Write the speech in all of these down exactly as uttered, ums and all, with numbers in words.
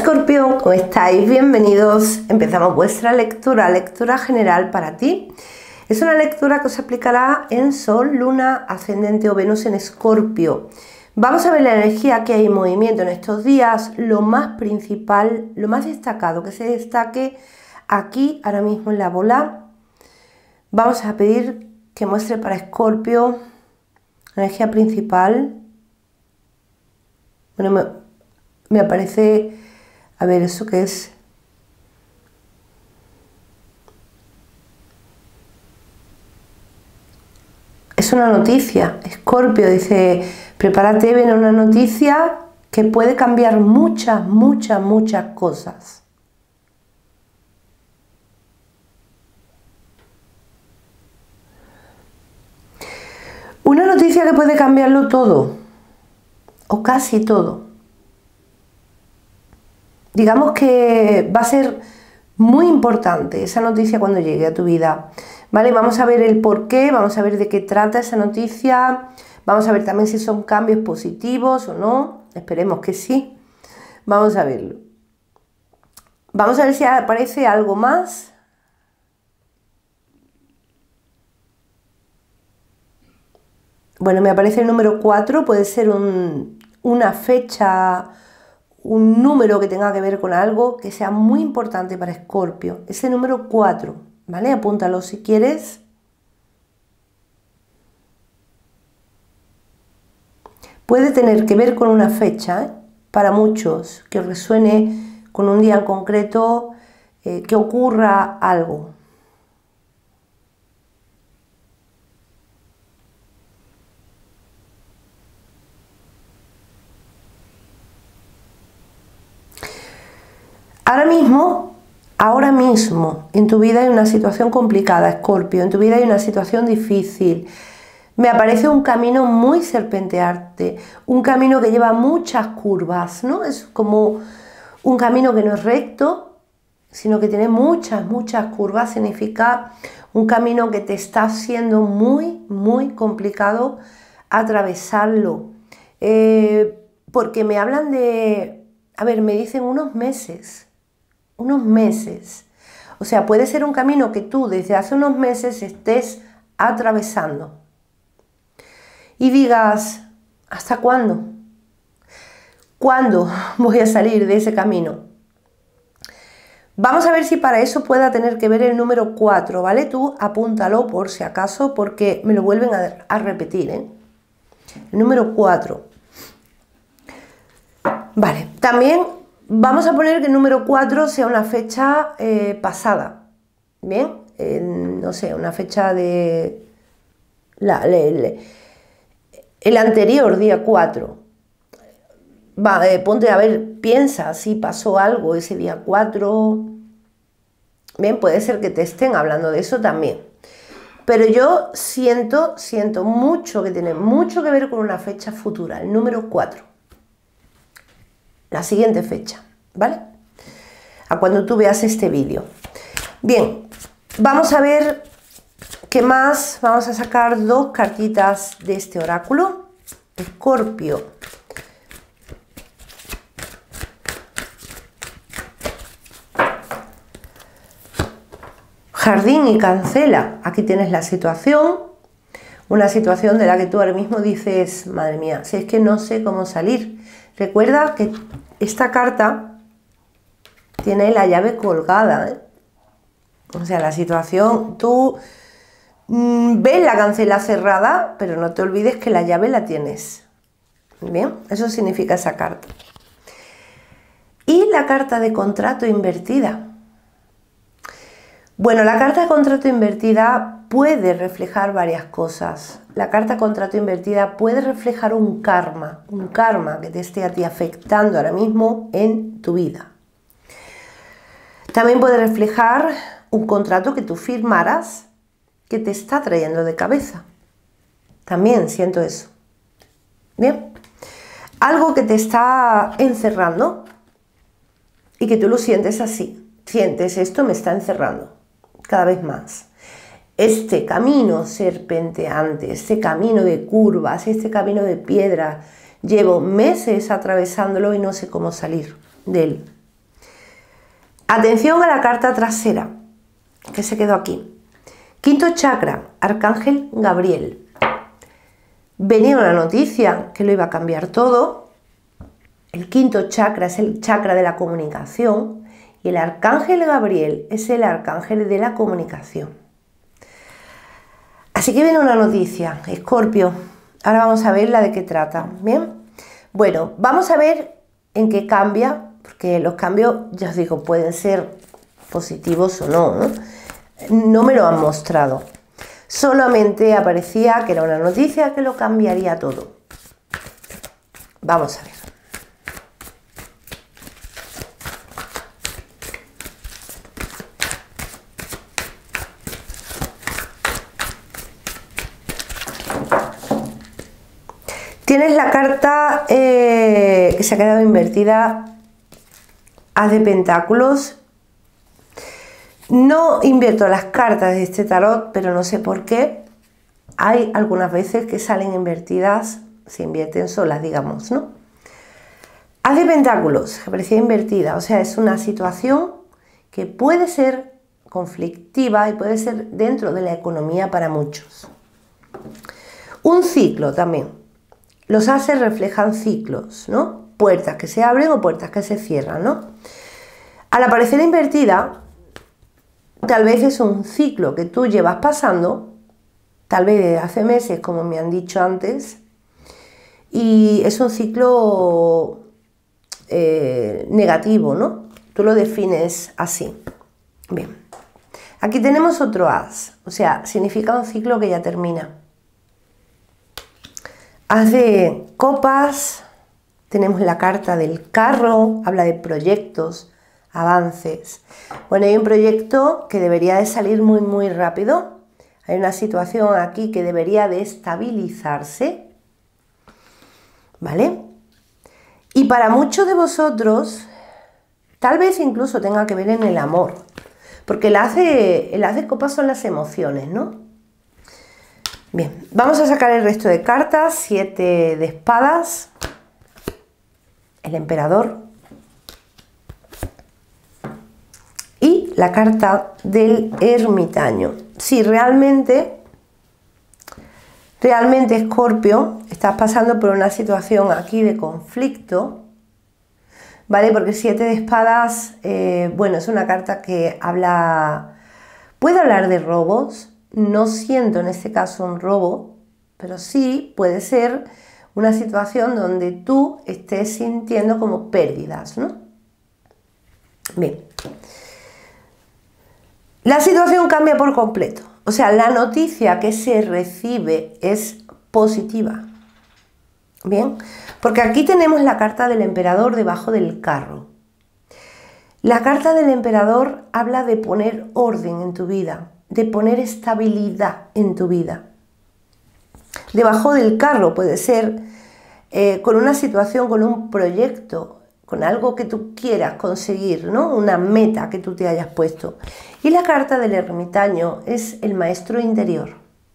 Escorpio, ¿cómo estáis? Bienvenidos. Empezamos vuestra lectura, lectura general para ti. Es una lectura que os aplicará en Sol, Luna, Ascendente o Venus en Escorpio. Vamos a ver la energía que hay en movimiento en estos días, lo más principal, lo más destacado, que se destaque aquí, ahora mismo en la bola. Vamos a pedir que muestre para Escorpio la energía principal. Bueno, me, me aparece, a ver, ¿eso qué es? Es una noticia. Escorpio dice, prepárate, viene una noticia que puede cambiar muchas, muchas, muchas cosas. Una noticia que puede cambiarlo todo, o casi todo. Digamos que va a ser muy importante esa noticia cuando llegue a tu vida, ¿vale? Vamos a ver el por qué, vamos a ver de qué trata esa noticia, vamos a ver también si son cambios positivos o no, esperemos que sí, vamos a verlo. Vamos a ver si aparece algo más. Bueno, me aparece el número cuatro, puede ser un, una fecha, un número que tenga que ver con algo que sea muy importante para Escorpio. Ese número cuatro, ¿vale? Apúntalo si quieres. Puede tener que ver con una fecha, ¿eh? Para muchos, que resuene con un día en concreto, eh, que ocurra algo. Ahora mismo, ahora mismo, en tu vida hay una situación complicada, Escorpio, en tu vida hay una situación difícil. Me aparece un camino muy serpenteante, un camino que lleva muchas curvas, ¿no? Es como un camino que no es recto, sino que tiene muchas, muchas curvas. Significa un camino que te está siendo muy, muy complicado atravesarlo. Eh, porque me hablan de, a ver, me dicen unos meses. Unos meses. O sea, puede ser un camino que tú desde hace unos meses estés atravesando. Y digas, ¿hasta cuándo? ¿Cuándo voy a salir de ese camino? Vamos a ver si para eso pueda tener que ver el número cuatro, ¿vale? Tú apúntalo por si acaso, porque me lo vuelven a, a repetir, ¿eh? El número cuatro. Vale, también vamos a poner que el número cuatro sea una fecha eh, pasada, ¿bien? Eh, no sé, una fecha de... La, el, el anterior día cuatro. Va, eh, ponte a ver, piensa si pasó algo ese día cuatro. Bien, puede ser que te estén hablando de eso también. Pero yo siento, siento mucho que tiene mucho que ver con una fecha futura, el número cuatro. La siguiente fecha, ¿vale? A cuando tú veas este vídeo. Bien, vamos a ver qué más. Vamos a sacar dos cartitas de este oráculo. Escorpio. Jardín y Cancela. Aquí tienes la situación. Una situación de la que tú ahora mismo dices, madre mía, si es que no sé cómo salir. Recuerda que esta carta tiene la llave colgada, ¿eh? O sea, la situación, tú mmm, ves la cancela cerrada, pero no te olvides que la llave la tienes. Bien, eso significa esa carta. Y la carta de contrato invertida. Bueno, la carta de contrato invertida puede reflejar varias cosas. La carta de contrato invertida puede reflejar un karma, un karma que te esté a ti afectando ahora mismo en tu vida. También puede reflejar un contrato que tú firmaras que te está trayendo de cabeza. También siento eso. Bien. Algo que te está encerrando y que tú lo sientes así. Sientes, esto me está encerrando cada vez más. Este camino serpenteante, este camino de curvas, este camino de piedra, llevo meses atravesándolo y no sé cómo salir de él. Atención a la carta trasera, que se quedó aquí. Quinto chakra, Arcángel Gabriel. Venía una noticia que lo iba a cambiar todo. El quinto chakra es el chakra de la comunicación y el Arcángel Gabriel es el Arcángel de la comunicación. Así que viene una noticia, Escorpio. Ahora vamos a ver la de qué trata. Bien, bueno, vamos a ver en qué cambia, porque los cambios, ya os digo, pueden ser positivos o no, ¿no? No me lo han mostrado. Solamente aparecía que era una noticia que lo cambiaría todo. Vamos a ver. Tienes la carta eh, que se ha quedado invertida, As de Pentáculos. No invierto las cartas de este tarot, pero no sé por qué. Hay algunas veces que salen invertidas, se invierten solas, digamos, ¿no? As de Pentáculos, que parecía invertida, o sea, es una situación que puede ser conflictiva y puede ser dentro de la economía para muchos. Un ciclo también. Los ases reflejan ciclos, ¿no? Puertas que se abren o puertas que se cierran, ¿no? Al aparecer invertida, tal vez es un ciclo que tú llevas pasando, tal vez desde hace meses, como me han dicho antes, y es un ciclo eh, negativo, ¿no? Tú lo defines así. Bien. Aquí tenemos otro as, o sea, significa un ciclo que ya termina. As de Copas, tenemos la carta del carro, habla de proyectos, avances. Bueno, hay un proyecto que debería de salir muy muy rápido. Hay una situación aquí que debería de estabilizarse, ¿vale? Y para muchos de vosotros, tal vez incluso tenga que ver en el amor, porque el as de, el as de Copas son las emociones, ¿no? Bien, vamos a sacar el resto de cartas. Siete de espadas, el emperador y la carta del ermitaño. Si realmente, realmente Escorpio, estás pasando por una situación aquí de conflicto, ¿vale? Porque siete de espadas, eh, bueno, es una carta que habla, puede hablar de robos. No siento en este caso un robo, pero sí puede ser una situación donde tú estés sintiendo como pérdidas, ¿no? Bien. La situación cambia por completo. O sea, la noticia que se recibe es positiva. Bien, porque aquí tenemos la carta del emperador debajo del carro. La carta del emperador habla de poner orden en tu vida, de poner estabilidad en tu vida. Debajo del carro puede ser eh, con una situación, con un proyecto, con algo que tú quieras conseguir, ¿no? Una meta que tú te hayas puesto. Y la carta del ermitaño es el maestro interior.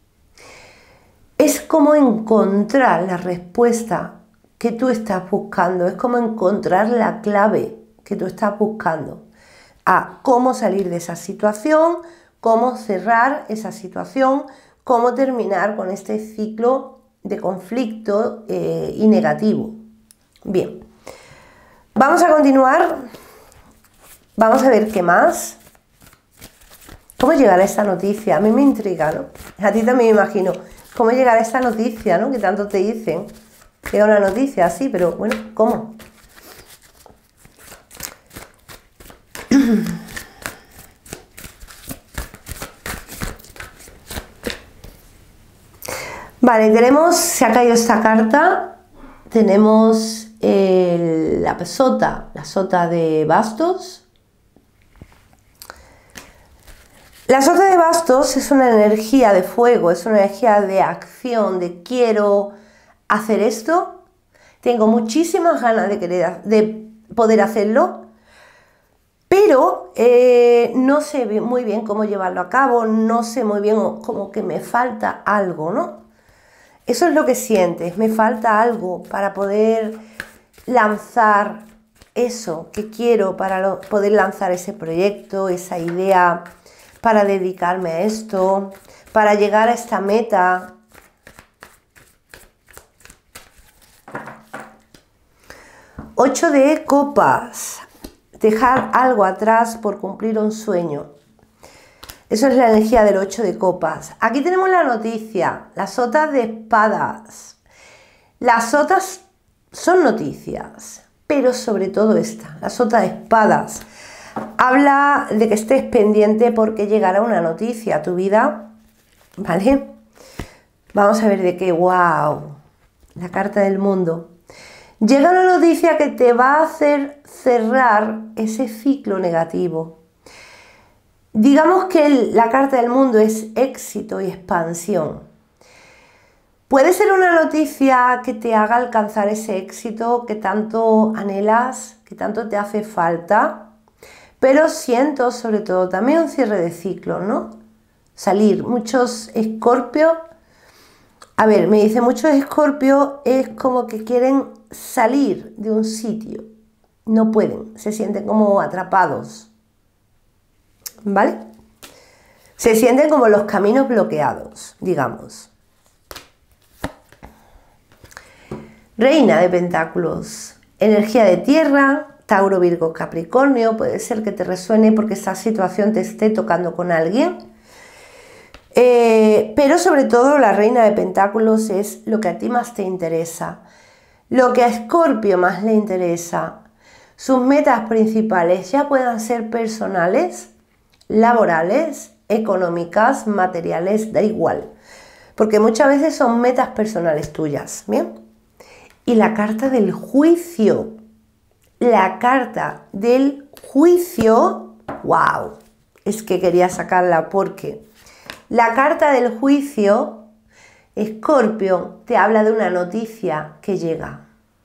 Es como encontrar la respuesta que tú estás buscando, es como encontrar la clave que tú estás buscando a cómo salir de esa situación, cómo cerrar esa situación, cómo terminar con este ciclo de conflicto eh, y negativo. Bien, vamos a continuar, vamos a ver qué más. ¿Cómo llegará esta noticia? A mí me intriga, ¿no? A ti también me imagino. ¿Cómo llegará esta noticia, ¿no? Que tanto te dicen. Llega una noticia así, pero bueno, ¿cómo? Vale, tenemos, se ha caído esta carta, tenemos el, la sota, la sota de bastos. La sota de bastos es una energía de fuego, es una energía de acción, de quiero hacer esto, tengo muchísimas ganas de, querer, de poder hacerlo, pero eh, no sé muy bien cómo llevarlo a cabo, no sé muy bien, como que me falta algo, ¿no? Eso es lo que sientes, me falta algo para poder lanzar eso que quiero para lo, poder lanzar ese proyecto, esa idea, para dedicarme a esto, para llegar a esta meta. Ocho de copas. Dejar algo atrás por cumplir un sueño. Eso es la energía del ocho de copas. Aquí tenemos la noticia, la sota de espadas. Las sotas son noticias, pero sobre todo esta, la sota de espadas. Habla de que estés pendiente porque llegará una noticia a tu vida, ¿vale? Vamos a ver de qué. ¡Wow! La carta del mundo. Llega una noticia que te va a hacer cerrar ese ciclo negativo. Digamos que el, la carta del mundo es éxito y expansión. Puede ser una noticia que te haga alcanzar ese éxito que tanto anhelas, que tanto te hace falta, pero siento sobre todo también un cierre de ciclo, ¿no? Salir. Muchos Escorpio, a ver, me dice muchos Escorpio es como que quieren salir de un sitio, no pueden, se sienten como atrapados, ¿vale? Se sienten como los caminos bloqueados, digamos. Reina de Pentáculos, energía de tierra, Tauro, Virgo, Capricornio, puede ser que te resuene porque esa situación te esté tocando con alguien. Eh, pero sobre todo la Reina de Pentáculos es lo que a ti más te interesa, lo que a Escorpio más le interesa. Sus metas principales ya puedan ser personales, laborales, económicas, materiales, da igual. Porque muchas veces son metas personales tuyas, ¿bien? Y la carta del juicio. La carta del juicio, wow, es que quería sacarla porque la carta del juicio, Escorpio, te habla de una noticia que llega.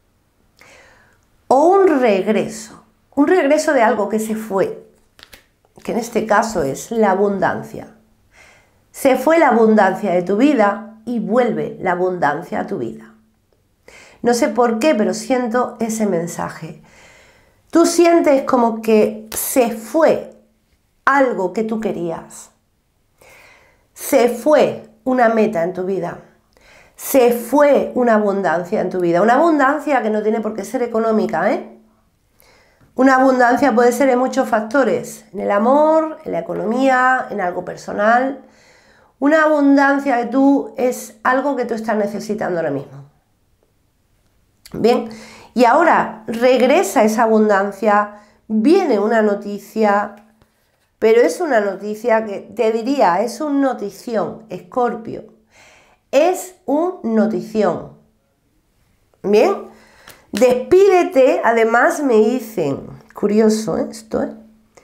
O un regreso, un regreso de algo que se fue, que en este caso es la abundancia. Se fue la abundancia de tu vida y vuelve la abundancia a tu vida. No sé por qué, pero siento ese mensaje. Tú sientes como que se fue algo que tú querías. Se fue una meta en tu vida. Se fue una abundancia en tu vida. Una abundancia que no tiene por qué ser económica, ¿eh? Una abundancia puede ser en muchos factores. En el amor, en la economía, en algo personal. Una abundancia que tú es algo que tú estás necesitando ahora mismo. Bien, y ahora regresa esa abundancia, viene una noticia, pero es una noticia que te diría, es un notición, Escorpio, es un notición. Bien, despídete, además me dicen, curioso ¿eh? esto, ¿eh?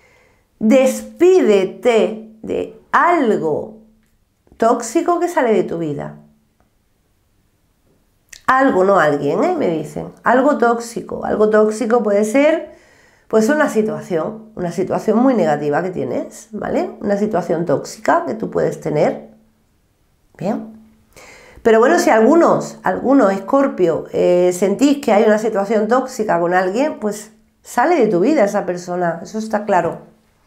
Despídete de algo tóxico que sale de tu vida. Algo, no alguien, ¿eh? Me dicen. Algo tóxico. Algo tóxico puede ser, pues, una situación. Una situación muy negativa que tienes, ¿vale? Una situación tóxica que tú puedes tener. Bien. Pero bueno, si algunos, algunos, Escorpio, eh, sentís que hay una situación tóxica con alguien, pues sale de tu vida esa persona. Eso está claro.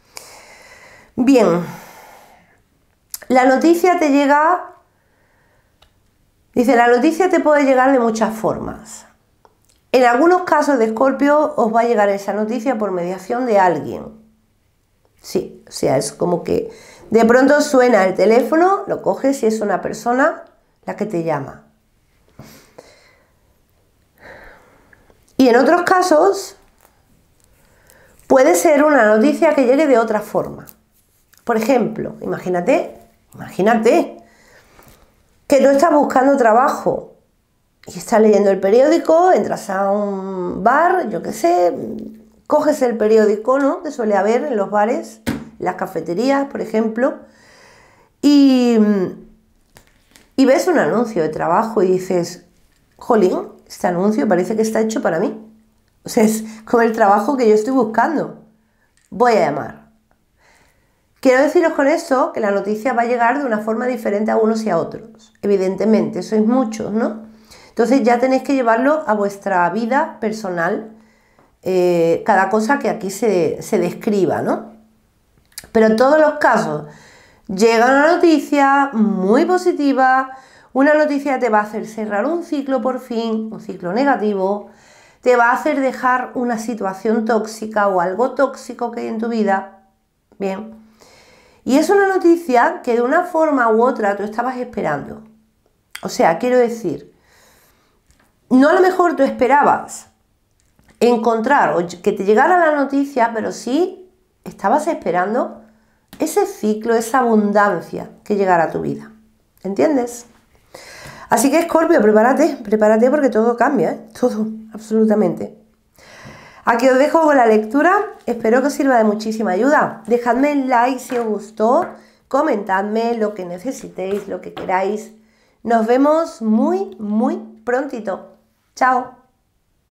Bien. La noticia te llega... Dice, la noticia te puede llegar de muchas formas. En algunos casos de Escorpio os va a llegar esa noticia por mediación de alguien. Sí, o sea, es como que de pronto suena el teléfono, lo coges y es una persona la que te llama. Y en otros casos puede ser una noticia que llegue de otra forma. Por ejemplo, imagínate, imagínate que tú estás buscando trabajo y estás leyendo el periódico, entras a un bar, yo qué sé, coges el periódico, ¿no? Que suele haber en los bares, en las cafeterías, por ejemplo, y, y ves un anuncio de trabajo y dices, jolín, este anuncio parece que está hecho para mí. O sea, es como el trabajo que yo estoy buscando. Voy a llamar. Quiero deciros con eso que la noticia va a llegar de una forma diferente a unos y a otros. Evidentemente, sois muchos, ¿no? Entonces ya tenéis que llevarlo a vuestra vida personal eh, cada cosa que aquí se, se describa, ¿no? Pero en todos los casos, llega una noticia muy positiva, una noticia que te va a hacer cerrar un ciclo por fin, un ciclo negativo, te va a hacer dejar una situación tóxica o algo tóxico que hay en tu vida, bien. Y es una noticia que de una forma u otra tú estabas esperando. O sea, quiero decir, no a lo mejor tú esperabas encontrar o que te llegara la noticia, pero sí estabas esperando ese ciclo, esa abundancia que llegara a tu vida. ¿Entiendes? Así que, Escorpio, prepárate, prepárate porque todo cambia, ¿eh? Todo, absolutamente. Aquí os dejo con la lectura, espero que os sirva de muchísima ayuda. Dejadme el like si os gustó, comentadme lo que necesitéis, lo que queráis. Nos vemos muy, muy prontito. Chao.